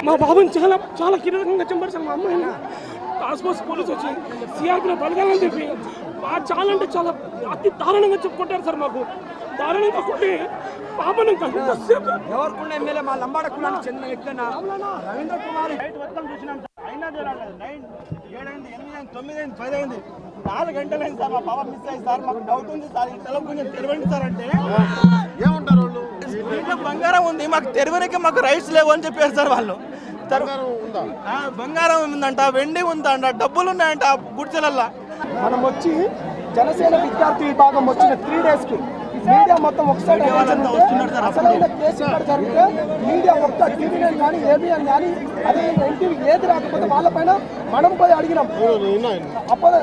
మా బాబుని చాలా చాలా కిరాకంగా చంపేశారు. మా అమ్మాయిని టాస్క్ ఫోర్స్ పోలీసు వచ్చి సిఆర్పీలో బలగాలని చెప్పి చాలా అంటే చాలా అతి దారుణంగా చెప్పుకుంటారు సార్. మాకు దారుణంగా కొట్టి పాపను ఎవరికున్న ఎమ్మెల్యే మా లంబాడ కులానికి చెందిన వ్యక్తి రవీంద్ర కుమార్ చూసినాం. 4 గంటలైంది సార్. మా పాప మిస్ అయింది సార్. మాకు డౌట్ ఉంది సార్. ఈ తల కొంచెం తెరవండి సార్ అంటే ఏమంటారు వాళ్ళు? దీంట్లో బంగారం ఉంది, మాకు తెరవనికి మాకు రైట్స్ లేవు అని చెప్పారు సార్ వాళ్ళు. బంగారం ఉందంట, వెండి ఉందంట, డబ్బులు ఉన్నాయంట గుడిచెలల్లా. మనం వచ్చి జనసేన విద్యార్థి విభాగం వచ్చిన 3 డేస్కి మీడియా మొత్తం ఒకసారి అసలైన కేసు ఇక్కడ జరిగితే మీడియా ఒక్క టీవీ9 కానీ ఏబిఎన్ కానీ అదే ఎన్టీవీ ఏది రాకపోతే వాళ్ళపైన మనం పోయి అడిగినాం. అప్పుడు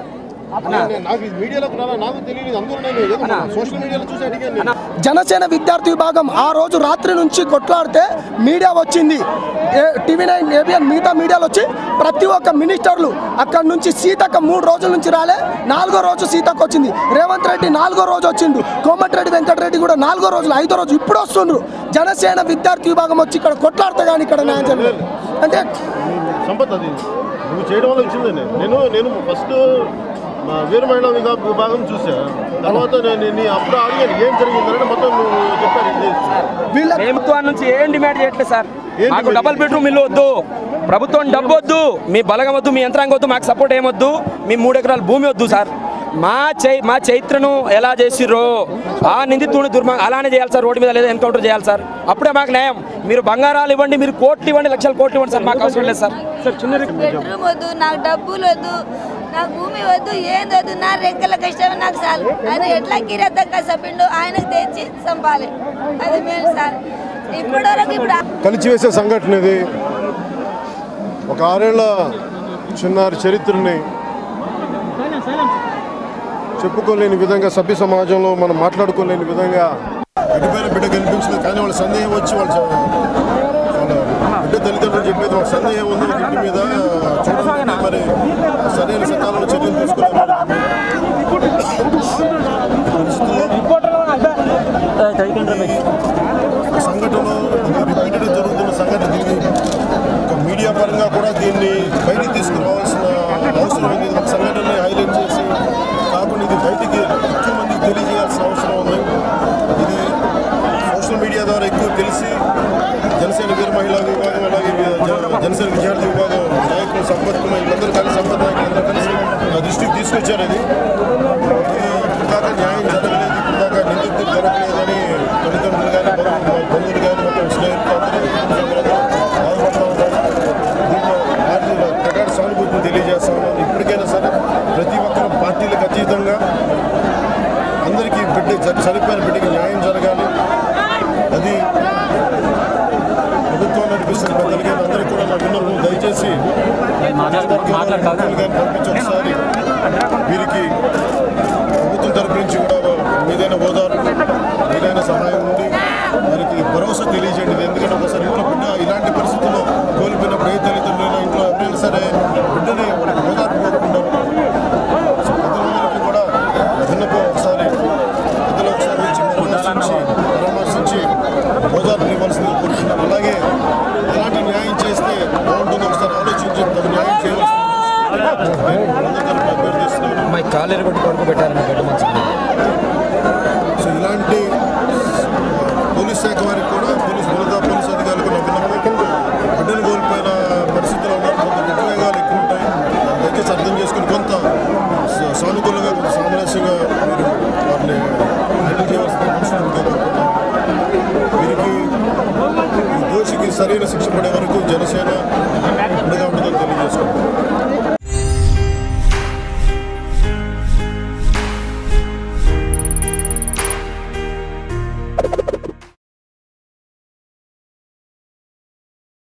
జనసేన విద్యార్థి విభాగం ఆ రోజు రాత్రి నుంచి కొట్లాడితే మీడియా వచ్చింది. టీవీ9 ఏబిఎన్ మిగతా మీడియాలు వచ్చి ప్రతి ఒక్క మినిస్టర్లు అక్కడ నుంచి సీతక్క 3 రోజుల నుంచి రాలే. 4వ రోజు సీతక్క వచ్చింది. రేవంత్ రెడ్డి 4వ రోజు వచ్చిండు. కోమటిరెడ్డి వెంకటరెడ్డి కూడా 4వ రోజులు 5వ రోజు ఇప్పుడు వస్తుండ్రు. జనసేన విద్యార్థి విభాగం వచ్చి ఇక్కడ కొట్లాడితే కానీ ఇక్కడ న్యాయం జరగలేదు. అంటే సంపత్ అది నువ్వు చేయడం వల్ల వచ్చిందండి. నేను ఫస్ట్ మా వీర మహిళా విభాగం చూసా. తర్వాత నేను అప్పుడు అడిగాను ఏం జరిగిందని. మొత్తం నువ్వు చెప్పారు. ప్రభుత్వం నుంచి ఏం డిమాండ్ చేయట్లేదు సార్. మాకు డబుల్ బెడ్రూమ్ ఇల్లు వద్దు, ప్రభుత్వం డబ్బు వద్దు, మీ బలగం వద్దు, మీ యంత్రాంగం వద్దు, మాకు సపోర్ట్ ఏమొద్దు, మీ 3 ఎకరాల భూమి వద్దు సార్. మా చైత్రను ఎలా చేసిర్రో ఆ నిందితుడిని అలానే చేయాలి సార్. రోడ్డు మీద లేదా ఎన్కౌంటర్ చేయాలి సార్. అప్పుడే మాకు న్యాయం. మీరు బంగారాలు ఇవ్వండి, మీరు కోట్లు ఇవ్వండి, లక్షల కోట్లు ఇవ్వండి సార్. మాకు అవసరం లేదు సార్. బెడ్రూమ్ వద్దు, నాకు డబ్బులు వద్దు, నాకు భూమి వద్దు, ఏం వద్దు, నా రెక్కల కష్టమే నాకు సార్. ఆయన ఎట్లా కిరత కష్టపిండు ఆయనకు తెచ్చి చంపాలి, అది మేము సార్. ఇప్పటివరకు ఇప్పుడు కలిచివేసే సంఘటన ఇది. ఒక 6 ఏళ్ల చిన్నారి చరిత్రని చెప్పుకోలేని విధంగా, సభ్య సమాజంలో మనం మాట్లాడుకోలేని విధంగా ఎటుపైన బిడ్డ కనిపించింది. కానీ వాళ్ళ సందేహం వచ్చి వాళ్ళ బిడ్డ తల్లిదండ్రులు చెప్పేది వాళ్ళ సందేహం ఉంది ఇంటి మీద. చూడండి మరి సరైన సకాలంలో చర్యలు తీసుకునే సంఘటనలో రిపీటెడ్ జరుగుతున్న సంఘటన. దీన్ని ఒక మీడియా పరంగా కూడా దీన్ని బయటికి తీసుకురావాల్సిన అవసరం ఉంది. ఒక సంఘటనని హైలైట్ చేసి కాకుండా ఇది బయటికి ఎక్కువ మందికి తెలియజేయాల్సిన అవసరం ఉంది. ఇది సోషల్ మీడియా ద్వారా ఎక్కువ తెలిసి జనసేన వీర మహిళా విభాగం అలాగే జనసేన విద్యార్థి విభాగం నాయకులు సంపర్కం వీళ్ళందరూ కలిసి సంపద నాయకులందరూ కలిసి నా దృష్టికి తీసుకొచ్చారు. అది ఇప్పటిదాకా న్యాయం జరగలేదు, ఇప్పటిదాకా నిందితులు దొరకలేదని తల్లిదండ్రులు కానీ బంధువులు కానీ మొత్తం స్నేహితులు అందరూ బాధపడుతూ ఉన్నారు. దీంట్లో పార్టీల ప్రకార సానుభూతిని తెలియజేస్తా ఉన్నాను. ఇప్పటికైనా సరే ప్రతి ఒక్కరు పార్టీలకు అతీతంగా అందరికీ చనిపోయిన బిడ్డకి న్యాయం జరగాలి. అది ప్రభుత్వం నడిపిస్తున్న పెద్దలకి అందరికీ కూడా నా విన్నపం. దయచేసి పంపించి ఒకసారి వీరికి ప్రభుత్వం తరపు నుంచి కూడా ఏదైనా ఓదార్పు ఏదైనా సహాయం ఉండి వారికి భరోసా తెలియజేయండి. ఎందుకంటే ఒకసారి ఇంట్లో బిడ్డ ఇలాంటి పరిస్థితుల్లో కోల్పోయినప్పుడు ఏ తల్లిదండ్రులైనా ఇంట్లో ఎవరైనా సరే బిడ్డని వాళ్ళకి ఓదార్పు కోరుకుంటారు. పెద్దలందరికీ కూడా విన్నపం ఒకసారి పెద్దలు ఒకసారి వచ్చి పరామర్శించి ఓదార్పు ఇవ్వాల్సింది కోరుకుంటున్నాను. అలాగే ఎలాంటి న్యాయం చేస్తే బాగుంటుందో ఒకసారి ఆలోచించి తమ న్యాయం చేయవలసింది అభ్యర్థిస్తున్నాను. సో ఇలాంటి పోలీస్ శాఖ వారికి కూడా పోలీస్ అధికారులకు బిడ్డను కోల్పోయిన పరిస్థితుల్లో ఉన్నారు. కొంత ఉద్వేగాలు ఎక్కువ ఉంటాయి. దయచేసి అర్థం చేసుకుని కొంత సానుకూలంగా కొంత సామరస్యంగా మీరు వారిని హ్యాండిల్ చేయవలసిన వీరికి ఈ దోషికి సరైన శిక్ష పడే వరకు జనసేన